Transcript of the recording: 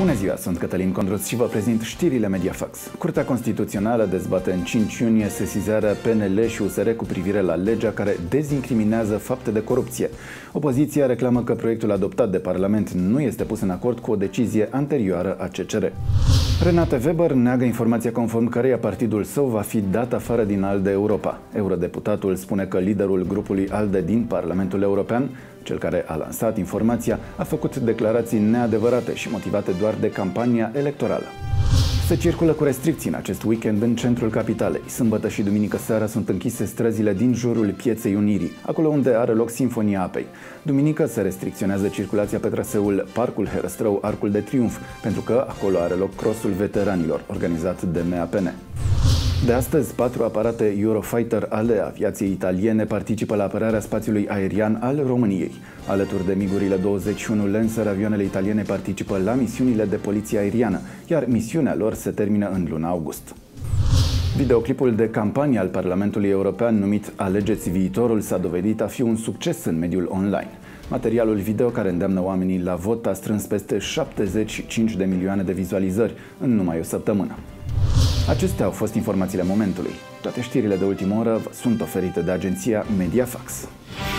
Bună ziua, sunt Cătălin Condruț și vă prezint știrile Mediafax. Curtea Constituțională dezbate în 5 iunie sesizarea PNL și USR cu privire la legea care dezincriminează fapte de corupție. Opoziția reclamă că proiectul adoptat de Parlament nu este pus în acord cu o decizie anterioară a CCR. Renate Weber neagă informația conform căreia partidul său va fi dat afară din ALDE Europa. Eurodeputatul spune că liderul grupului ALDE din Parlamentul European, cel care a lansat informația, a făcut declarații neadevărate și motivate doar de campania electorală. Se circulă cu restricții în acest weekend în centrul capitalei. Sâmbătă și duminică seara sunt închise străzile din jurul Pieței Unirii, acolo unde are loc Sinfonia Apei. Duminică se restricționează circulația pe traseul Parcul Herăstrău, Arcul de Triunf, pentru că acolo are loc crossul veteranilor, organizat de MAPN. De astăzi, 4 aparate Eurofighter ale aviației italiene participă la apărarea spațiului aerian al României. Alături de migurile 21 Lancer, avioanele italiene participă la misiunile de poliție aeriană, iar misiunea lor se termină în luna august. Videoclipul de campanie al Parlamentului European numit Alegeți viitorul s-a dovedit a fi un succes în mediul online. Materialul video care îndeamnă oamenii la vot a strâns peste 75 de milioane de vizualizări în numai o săptămână. Acestea au fost informațiile momentului. Toate știrile de ultimă oră sunt oferite de agenția Mediafax.